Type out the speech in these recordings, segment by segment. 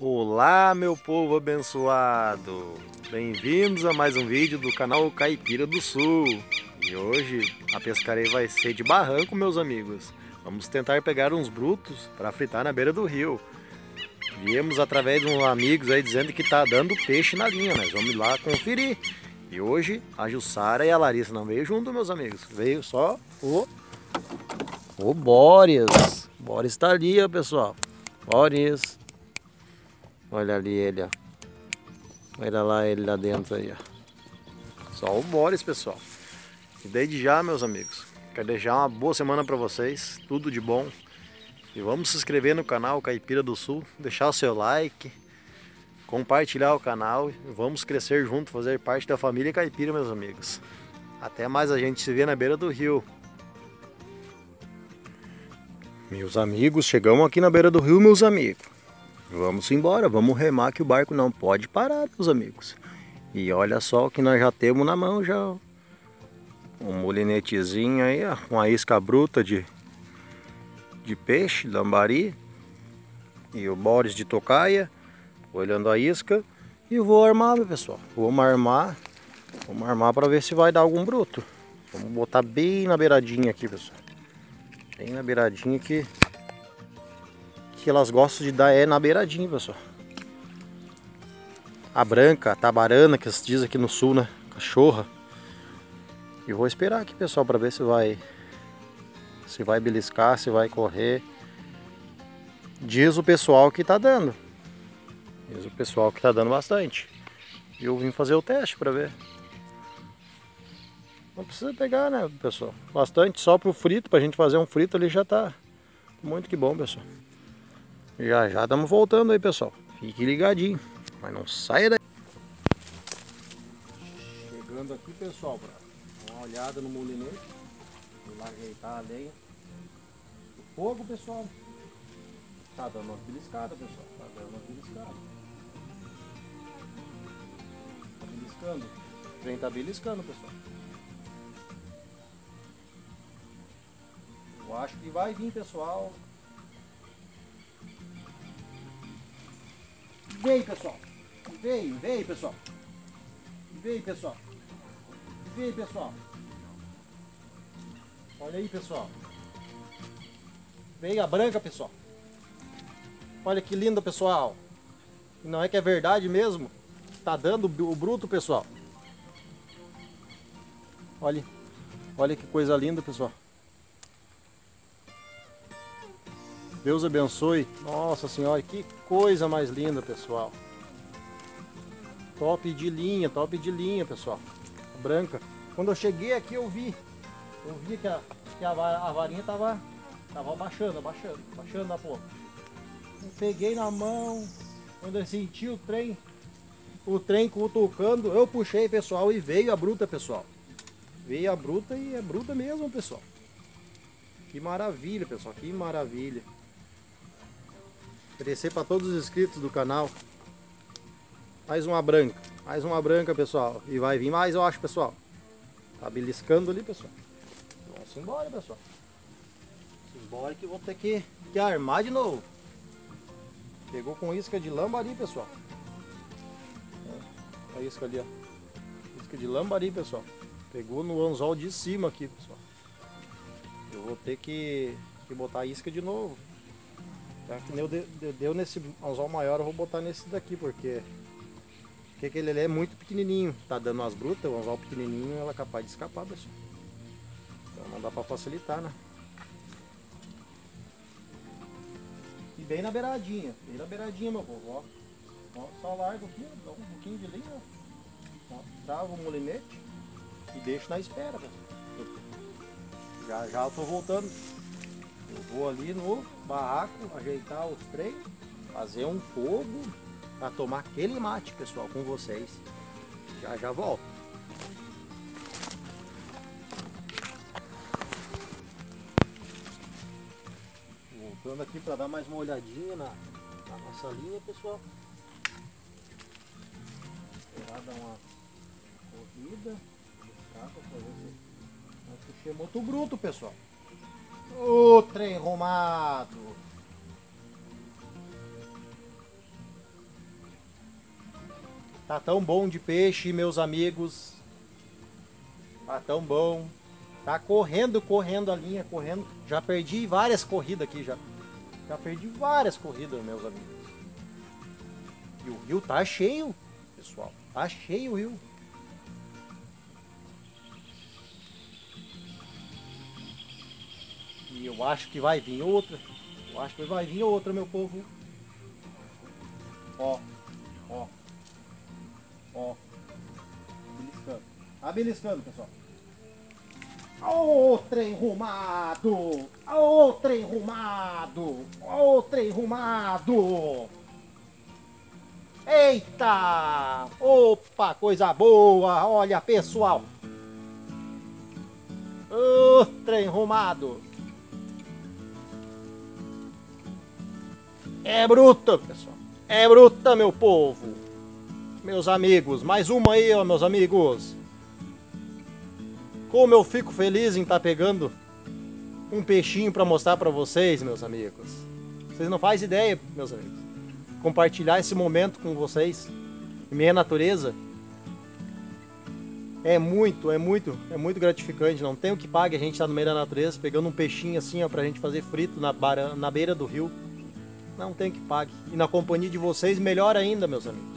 Olá, meu povo abençoado! Bem-vindos a mais um vídeo do canal Caipira do Sul. E hoje a pescaria vai ser de barranco, meus amigos. Vamos tentar pegar uns brutos para fritar na beira do rio. Viemos através de uns amigos aí dizendo que tá dando peixe na linha. Nós vamos lá conferir. E hoje a Jussara e a Larissa não veio junto, meus amigos. Veio só o Boris. O Boris tá ali, ó, pessoal. Boris. Olha ali ele, ó. Olha lá ele lá dentro aí, ó. Só o Boris, pessoal. E desde já, meus amigos, quero deixar uma boa semana para vocês. Tudo de bom. E vamos se inscrever no canal Caipira do Sul. Deixar o seu like. Compartilhar o canal. E vamos crescer junto, fazer parte da família Caipira, meus amigos. Até mais, a gente se vê na beira do rio. Meus amigos, chegamos aqui na beira do rio, meus amigos. Vamos embora, vamos remar que o barco não pode parar, meus amigos. E olha só o que nós já temos na mão já. Um molinetezinho aí, ó, uma isca bruta de peixe, lambari. E o Boris de tocaia, olhando a isca. E vou armar, meu pessoal. Vamos armar para ver se vai dar algum bruto. Vamos botar bem na beiradinha aqui, pessoal. Bem na beiradinha que elas gostam de dar é na beiradinha, pessoal. A branca, a tabarana, que se diz aqui no sul, né? Cachorra. E vou esperar aqui, pessoal, para ver se vai beliscar, se vai correr. Diz o pessoal que tá dando. Diz o pessoal que tá dando bastante. E eu vim fazer o teste para ver. Não precisa pegar, né, pessoal? Bastante só pro frito, pra gente fazer um frito ali já tá muito que bom, pessoal. Já estamos voltando aí, pessoal. Fique ligadinho. Mas não saia daí. Chegando aqui, pessoal, para dar uma olhada no molinete. Vou lá ajeitar a lenha. O fogo, pessoal. Tá dando uma beliscada, pessoal. Tá dando uma beliscada. Tá beliscando. O trem tá beliscando, pessoal. Eu acho que vai vir, pessoal. Veio, pessoal. Veio, pessoal. Veio, pessoal. Veio, pessoal. Olha aí, pessoal. Veio a branca, pessoal. Olha que linda, pessoal. Não é que é verdade mesmo? Tá dando o bruto, pessoal. Olha que coisa linda, pessoal. Deus abençoe. Nossa Senhora, que coisa mais linda, pessoal. Top de linha, pessoal. Branca. Quando eu cheguei aqui eu vi que a varinha tava abaixando na ponta. Eu peguei na mão, quando eu senti o trem cutucando, eu puxei, pessoal, e veio a bruta, pessoal. Veio a bruta e é bruta mesmo, pessoal. Que maravilha, pessoal, que maravilha. Agradecer para todos os inscritos do canal. Mais uma branca, pessoal. E vai vir mais, eu acho, pessoal. Tá beliscando ali, pessoal. Vamos embora, pessoal. Vamos embora que vou ter que armar de novo. Pegou com isca de lambari, pessoal. A isca ali, ó. Isca de lambari, pessoal. Pegou no anzol de cima aqui, pessoal. Eu vou ter que botar a isca de novo. Já que deu nesse anzol maior, eu vou botar nesse daqui, porque ele é muito pequenininho. Tá dando umas brutas, o anzol pequenininho, ela é capaz de escapar, pessoal. Então não dá pra facilitar, né? E bem na beiradinha, meu povo, ó. Só largo aqui, dá um pouquinho de linha, ó. Trava o molinete e deixo na espera, pessoal. Já eu tô voltando. Eu vou ali no barraco ajeitar os trem, fazer um fogo para tomar aquele mate, pessoal, com vocês. Já volto. Voltando aqui para dar mais uma olhadinha na nossa linha, pessoal. Esperar dar uma corrida. Puxei muito bruto, pessoal. Ô, trem arrumado. Tá tão bom de peixe, meus amigos. Tá tão bom. Tá correndo a linha, correndo. Já perdi várias corridas aqui, já. Já perdi várias corridas, meus amigos. E o rio tá cheio, pessoal. Tá cheio o rio. E eu acho que vai vir outra. Eu acho que vai vir outra, meu povo. Ó, ó, ó. Beliscando. Tá beliscando, pessoal. Ô, trem rumado! Ô, trem rumado! Ô, trem rumado! Eita! Opa, coisa boa! Olha, pessoal! Ô, trem rumado! É bruta, pessoal! É bruta, meu povo! Meus amigos, mais uma aí, ó, meus amigos! Como eu fico feliz em estar pegando um peixinho para mostrar para vocês, meus amigos. Vocês não fazem ideia, meus amigos. Compartilhar esse momento com vocês, em meia natureza, é muito gratificante. Não tem o que pague a gente estar no meio da natureza, pegando um peixinho assim, ó, pra gente fazer frito na beira do rio. Não tem o que pague. E na companhia de vocês, melhor ainda, meus amigos.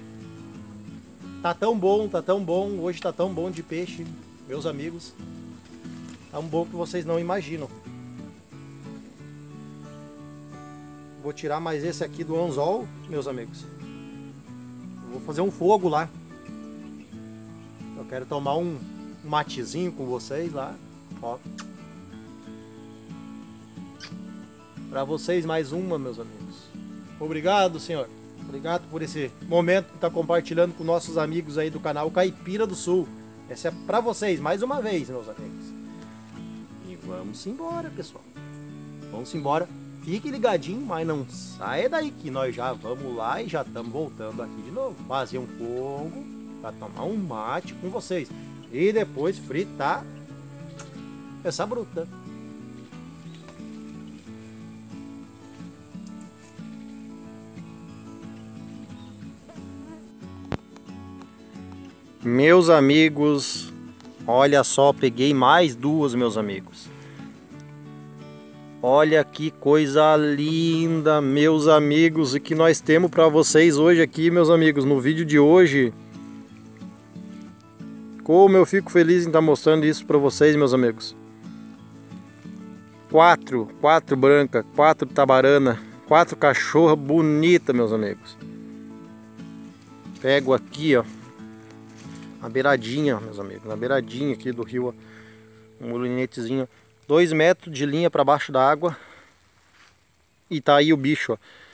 Tá tão bom, hoje tá tão bom de peixe. Meus amigos, é um bom que vocês não imaginam. Vou tirar mais esse aqui do anzol, meus amigos. Vou fazer um fogo lá. Eu quero tomar um matezinho com vocês lá. Ó. Para vocês mais uma, meus amigos. Obrigado, senhor. Obrigado por esse momento que está compartilhando com nossos amigos aí do canal Caipira do Sul. Essa é pra vocês, mais uma vez, meus amigos. E vamos embora, pessoal. Vamos embora. Fique ligadinho, mas não saia daí que nós já vamos lá e já estamos voltando aqui de novo. Fazer um fogo para tomar um mate com vocês. E depois fritar essa bruta. Meus amigos, olha só, peguei mais duas, meus amigos. Olha que coisa linda, meus amigos, e que nós temos para vocês hoje aqui, meus amigos, no vídeo de hoje. Como eu fico feliz em estar mostrando isso para vocês, meus amigos. Quatro branca, 4 tabarana, 4 cachorra bonita, meus amigos. Pego aqui, ó. Na beiradinha, meus amigos, na beiradinha aqui do rio, ó, um molinetezinho, 2 metros de linha para baixo da água. E tá aí o bicho, ó.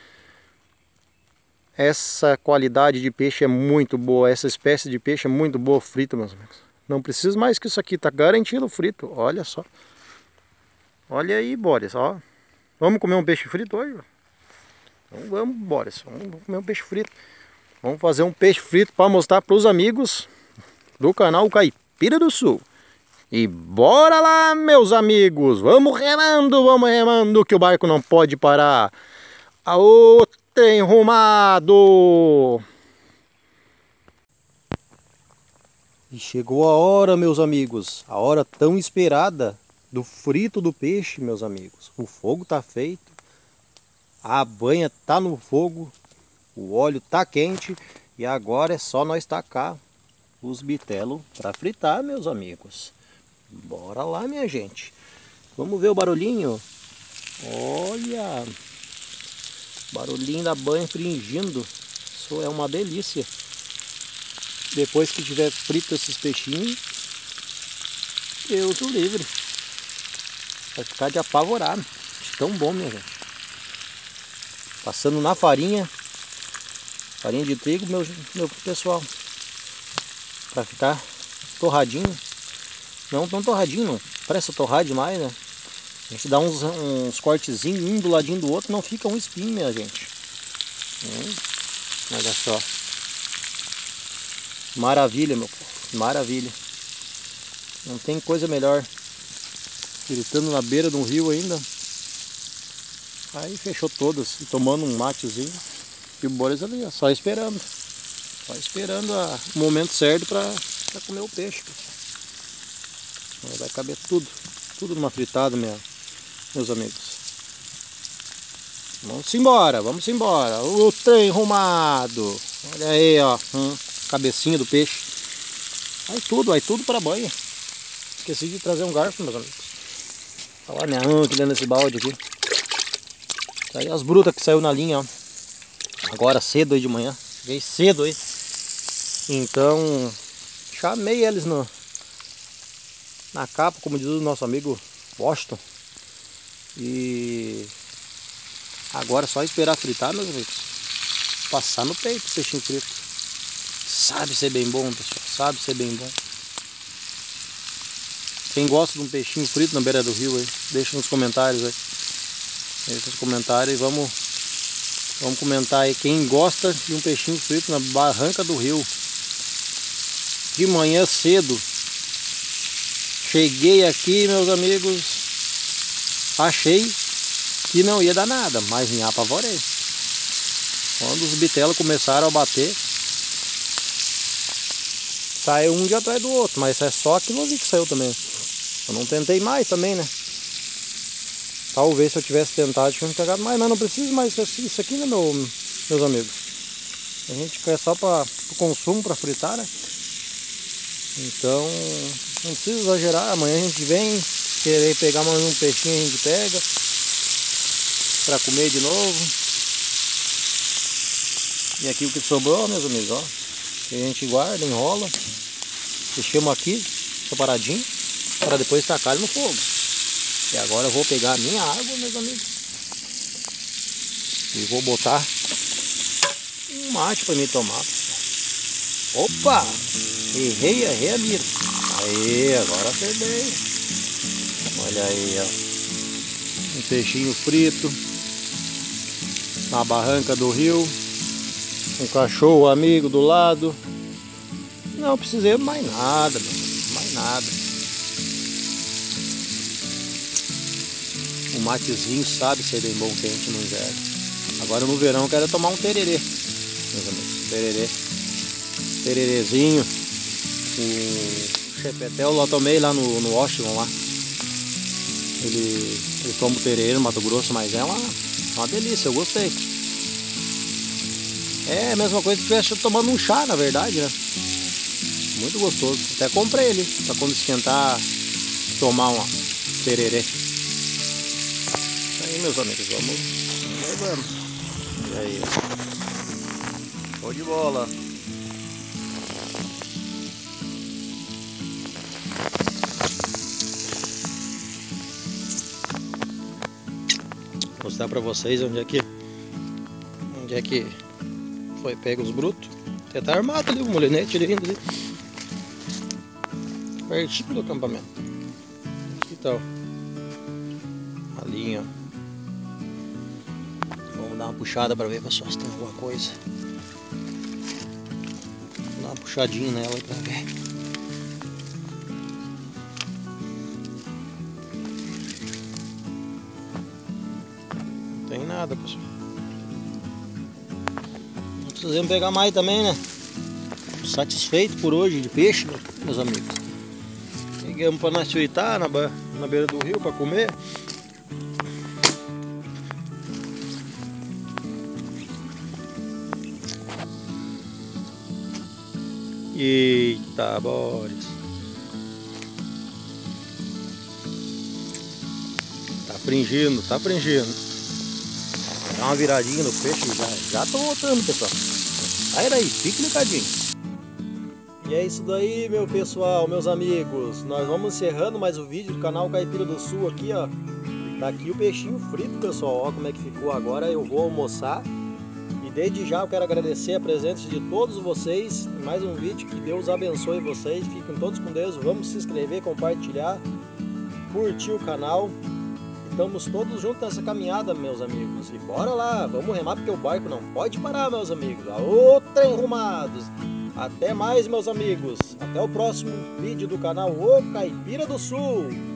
Essa qualidade de peixe é muito boa, essa espécie de peixe é muito boa frito, meus amigos. Não precisa mais que isso aqui, tá garantido frito, olha só. Olha aí, Boris, ó. Vamos comer um peixe frito hoje? Então vamos, Boris, vamos comer um peixe frito. Vamos fazer um peixe frito para mostrar para os amigos do canal Caipira do Sul. E bora lá, meus amigos, vamos remando que o barco não pode parar. Aô, trem rumado! E chegou a hora, meus amigos, a hora tão esperada do frito do peixe, meus amigos. O fogo tá feito, a banha tá no fogo, o óleo tá quente e agora é só nós tacar os bitelos para fritar, meus amigos. Bora lá, minha gente. Vamos ver o barulhinho. Olha, barulhinho da banha fingindo. Isso é uma delícia. Depois que tiver frito esses peixinhos, Deus o livre. Vai ficar de apavorar. Tão bom, minha gente. Passando na farinha. Farinha de trigo, meu pessoal. Para ficar torradinho. Não tão torradinho, não. Parece torrar demais, né? A gente dá uns cortezinhos, um do ladinho do outro, não fica um espinho, minha gente. Olha só. Maravilha, meu povo. Maravilha. Não tem coisa melhor. Gritando na beira de um rio ainda. Aí fechou todas. E tomando um matezinho. E o Boris ali, ó, só esperando. Só esperando o momento certo para comer o peixe. Vai caber tudo numa fritada, meus amigos. Vamos embora, vamos embora. O trem arrumado. Olha aí, ó, cabecinha do peixe. Vai tudo para banha. Esqueci de trazer um garfo, meus amigos. Olha lá minha aqui dentro desse balde aqui. Isso aí as brutas que saiu na linha, ó. Agora cedo aí de manhã. Cheguei cedo aí. Então, chamei eles na capa, como diz o nosso amigo Washington. E agora é só esperar fritar, meus amigos. Passar no peito o peixinho frito. Sabe ser bem bom, pessoal. Sabe ser bem bom. Quem gosta de um peixinho frito na beira do rio aí, deixa nos comentários aí. Deixa nos comentários e vamos comentar aí quem gosta de um peixinho frito na barranca do rio. De manhã cedo. Cheguei aqui, meus amigos. Achei que não ia dar nada, mas me apavorei. Quando os bitelos começaram a bater, saiu um de atrás do outro, mas é só aquilo ali que saiu também. Eu não tentei mais também, né? Talvez se eu tivesse tentado, tinha pegado mais, mas não preciso mais isso aqui, né, meus amigos? A gente quer só para o consumo, para fritar, né? Então, não precisa exagerar. Amanhã a gente vem, querer pegar mais um peixinho, a gente pega para comer de novo. E aqui o que sobrou, meus amigos, ó, que a gente guarda, enrola, deixamos aqui separadinho para depois tacar no fogo. E agora eu vou pegar a minha água, meus amigos, e vou botar um mate para mim tomar. Opa! Errei a mira. Aí, agora acertei. Olha aí, ó. Um peixinho frito na barranca do rio. Um cachorro amigo do lado. Não precisei mais nada, mais nada. O matezinho sabe ser bem bom quente no inverno. Agora no verão eu quero tomar um tererê, meus amigos. Tererezinho. O chepetel eu tomei lá no Washington lá. Ele toma o tererê no Mato Grosso, mas é uma delícia, eu gostei. É a mesma coisa que estivesse tomando um chá, na verdade, né? Muito gostoso. Até comprei ele para quando esquentar, tomar uma tererê. Aí, meus amigos, vamos. E aí, show de bola. Vou mostrar para vocês onde é que foi pego os brutos. Até tá armado ali, o molinete ali ainda ali. Pertinho do acampamento. Aqui tá, ó. A linha, ó. Vamos dar uma puxada para ver, pessoal, se tem alguma coisa. Vou dar uma puxadinha nela para ver. Não tem nada, pessoal. Não precisamos pegar mais também, né? Satisfeito por hoje de peixe, meus amigos. Pegamos para nós fritar na beira do rio para comer. Eita, Boris. Tá pringindo. Dá uma viradinha no peixe, já tô voltando, pessoal. Sai daí, fica ligadinho. E é isso daí, meu pessoal, meus amigos. Nós vamos encerrando mais o vídeo do canal Caipira do Sul aqui, ó. Tá aqui o peixinho frito, pessoal. Ó como é que ficou agora. Eu vou almoçar. E desde já eu quero agradecer a presença de todos vocês. Mais um vídeo, que Deus abençoe vocês. Fiquem todos com Deus. Vamos se inscrever, compartilhar, curtir o canal. Estamos todos juntos nessa caminhada, meus amigos. E bora lá, vamos remar porque o barco não pode parar, meus amigos. Aô, trem arrumados! Até mais, meus amigos. Até o próximo vídeo do canal O Caipira do Sul.